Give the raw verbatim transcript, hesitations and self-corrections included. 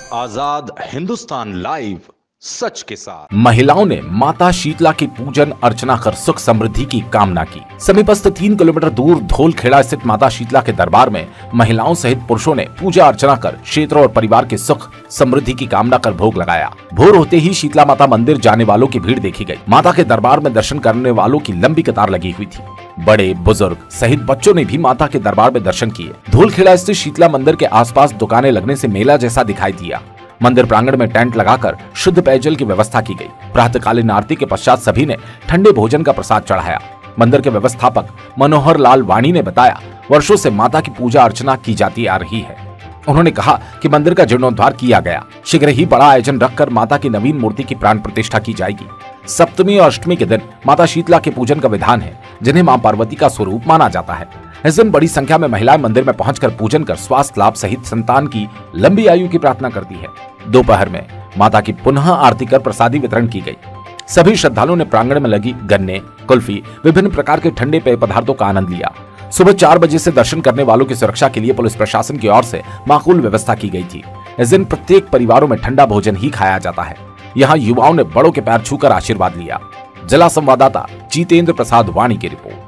आजाद Hindustan live, सच के साथ। महिलाओं ने माता शीतला की पूजन अर्चना कर सुख समृद्धि की कामना की। समीपस्थ तीन किलोमीटर दूर धोलखेड़ा स्थित माता शीतला के दरबार में महिलाओं सहित पुरुषों ने पूजा अर्चना कर क्षेत्र और परिवार के सुख समृद्धि की कामना कर भोग लगाया। भोर होते ही शीतला माता मंदिर जाने वालों की भीड़ देखी गई। माता के दरबार में दर्शन करने वालों की लंबी कतार लगी हुई थी। बड़े बुजुर्ग सहित बच्चों ने भी माता के दरबार में दर्शन किए। धोलखेड़ा स्थित शीतला मंदिर के आसपास दुकानें लगने से मेला जैसा दिखाई दिया। मंदिर प्रांगण में टेंट लगाकर शुद्ध पेयजल की व्यवस्था की गई। प्रातःकालीन आरती के पश्चात सभी ने ठंडे भोजन का प्रसाद चढ़ाया। मंदिर के व्यवस्थापक मनोहर लाल वाणी ने बताया, वर्षों से माता की पूजा अर्चना की जाती आ रही है। उन्होंने कहा कि मंदिर का जीर्णोद्धार किया गया। शीघ्र ही बड़ा आयोजन रखकर माता की नवीन मूर्ति की प्राण प्रतिष्ठा की जाएगी। सप्तमी और अष्टमी के दिन माता शीतला के पूजन का विधान है, जिन्हें मां पार्वती का स्वरूप माना जाता है। इस दिन बड़ी संख्या में महिलाएं मंदिर में पहुंचकर पूजन कर स्वास्थ्य लाभ सहित संतान की लंबी आयु की प्रार्थना करती है। दोपहर में माता की पुनः आरती कर प्रसादी वितरण की गई। सभी श्रद्धालुओं ने प्रांगण में लगी गन्ने, कुल्फी, विभिन्न प्रकार के ठंडे पेय पदार्थों का आनंद लिया। सुबह चार बजे से दर्शन करने वालों की सुरक्षा के लिए पुलिस प्रशासन की ओर से माकूल व्यवस्था की गई थी। इस दिन प्रत्येक परिवारों में ठंडा भोजन ही खाया जाता है। यहाँ युवाओं ने बड़ों के पैर छूकर आशीर्वाद लिया। जिला संवाददाता जीतेंद्र प्रसाद वाणी की रिपोर्ट।